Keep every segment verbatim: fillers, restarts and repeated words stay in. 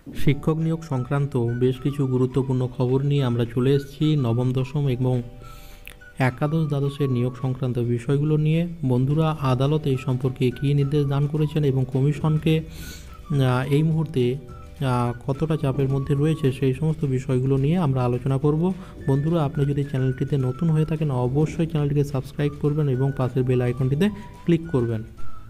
শিক্ষক নিয়োগ সংক্রান্ত বেশ কিছু গুরুত্বপূর্ণ খবর নিয়ে আমরা চলে এসেছি নবম দশম এবং একাদশ দ্বাদশের নিয়োগ সংক্রান্ত বিষয়গুলো নিয়ে। বন্ধুরা, আদালত এই সম্পর্কে কী নির্দেশ দান করেছেন এবং কমিশনকে এই মুহূর্তে কতটা চাপের মধ্যে রয়েছে সেই সমস্ত বিষয়গুলো নিয়ে আমরা আলোচনা করব। বন্ধুরা, আপনি যদি চ্যানেলটিতে নতুন হয়ে থাকেন অবশ্যই চ্যানেলটিকে সাবস্ক্রাইব করবেন এবং পাশের বেল আইকনটিতে ক্লিক করবেন।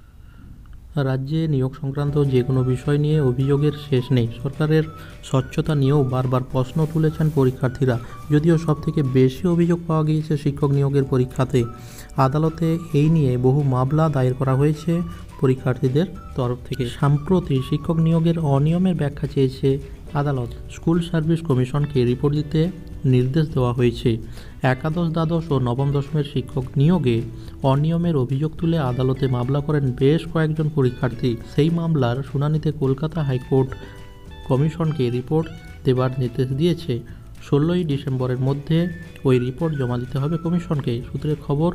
রাজ্যে নিয়োগ সংক্রান্ত যে কোনো বিষয় নিয়ে অভিযোগের শেষ নেই। সরকারের স্বচ্ছতা নিয়েও বারবার প্রশ্ন তুলেছেন পরীক্ষার্থীরা। যদিও সবথেকে বেশি অভিযোগ পাওয়া গিয়েছে শিক্ষক নিয়োগের পরীক্ষাতে। আদালতে এই নিয়ে বহু মামলা দায়ের করা হয়েছে পরীক্ষার্থীদের তরফ থেকে। সম্প্রতি শিক্ষক নিয়োগের অনিয়মের ব্যাখ্যা চেয়েছে আদালত। স্কুল সার্ভিস কমিশনকে রিপোর্ট দিতে নির্দেশ দেওয়া হয়েছে। একাদশ দ্বাদশ ও নবম দশমের শিক্ষক নিয়োগে অনিয়মের অভিযোগ তুলে আদালতে মামলা করেন বেশ কয়েকজন পরীক্ষার্থী। সেই মামলার শুনানিতে কলকাতা হাইকোর্ট কমিশনকে রিপোর্ট দেবার নির্দেশ দিয়েছে। ষোলোই ডিসেম্বরের মধ্যে ওই রিপোর্ট জমা দিতে হবে কমিশনকে। সূত্রের খবর,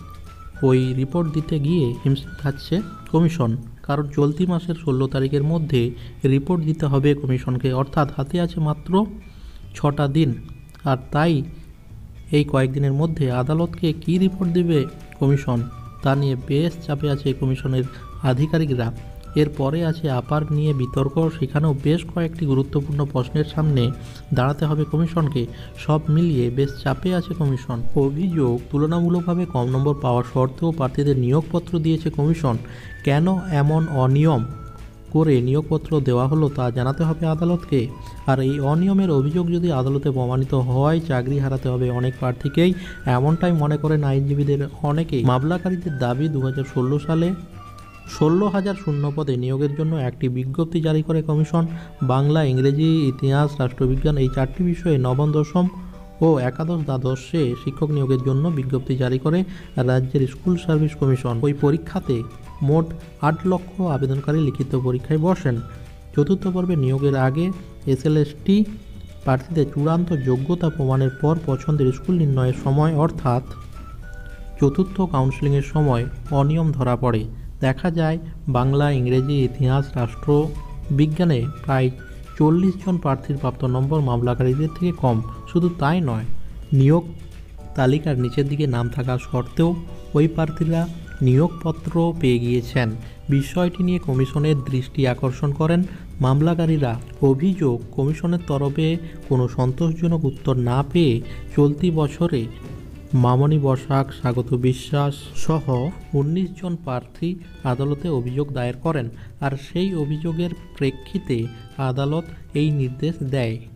ওই রিপোর্ট দিতে গিয়ে হিমশিম খাচ্ছে কমিশন, কারণ চলতি মাসের ষোলো তারিখের মধ্যে রিপোর্ট দিতে হবে কমিশনকে। অর্থাৎ হাতে আছে মাত্র ছটা দিন। আর তাই এই কয়েকদিনের মধ্যে আদালতকে কী রিপোর্ট দেবে কমিশন তা নিয়ে বেশ চাপে আছে কমিশনের আধিকারিকরা। এরপরে আছে আপার নিয়ে বিতর্ক, সেখানেও বেশ কয়েকটি গুরুত্বপূর্ণ প্রশ্নের সামনে দাঁড়াতে হবে কমিশনকে। সব মিলিয়ে বেশ চাপে আছে কমিশন। অভিযোগ, তুলনামূলকভাবে কম নম্বর পাওয়া সত্ত্বেও প্রার্থীদের নিয়োগপত্র দিয়েছে কমিশন। কেন এমন অনিয়ম করে নিয়োগপত্র দেওয়া হলো তা জানাতে হবে আদালতকে। আর এই অনিয়মের অভিযোগ যদি আদালতে প্রমাণিত হয়, চাকরি হারাতে হবে অনেক প্রার্থীকেই, এমনটাই মনে করেন আইনজীবীদের অনেকেই। মামলাকারীদের দাবি, দু হাজার ষোলো সালে ষোলো হাজার শূন্য পদে নিয়োগের জন্য একটি বিজ্ঞপ্তি জারি করে কমিশন। বাংলা, ইংরেজি, ইতিহাস, রাষ্ট্রবিজ্ঞান এই চারটি বিষয়ে নবম দশম ও একাদশ দ্বাদশে শিক্ষক নিয়োগের জন্য বিজ্ঞপ্তি জারি করে রাজ্যের স্কুল সার্ভিস কমিশন। ওই পরীক্ষাতে মোট আট লক্ষ আবেদনকারী লিখিত পরীক্ষায় বসেন। চতুর্থ পর্বে নিয়োগের আগে এসএলএসটি প্রার্থীদের চূড়ান্ত যোগ্যতা প্রমাণের পর পছন্দের স্কুল নির্ণয়ের সময় অর্থাৎ চতুর্থ কাউন্সেলিংয়ের সময় অনিয়ম ধরা পড়ে। দেখা যায় বাংলা, ইংরেজি, ইতিহাস, রাষ্ট্রবিজ্ঞানে প্রায় চল্লিশ জন প্রার্থীর প্রাপ্ত নম্বর মামলাকারীদের থেকে কম। শুধু তাই নয়, নিয়োগ তালিকার নিচের দিকে নাম থাকা সত্ত্বেও ওই প্রার্থীরা নিয়োগপত্র পেয়ে গিয়েছেন। বিষয়টি নিয়ে কমিশনের দৃষ্টি আকর্ষণ করেন মামলাকারীরা। অভিযোগ, কমিশনের তরফে কোনো সন্তোষজনক উত্তর না পেয়ে চলতি বছরে মামনি বসাক, স্বাগত বিশ্বাস সহ উনিশ জন প্রার্থী আদালতে অভিযোগ দায়ের করেন। আর সেই অভিযোগের প্রেক্ষিতে আদালত এই নির্দেশ দেয়।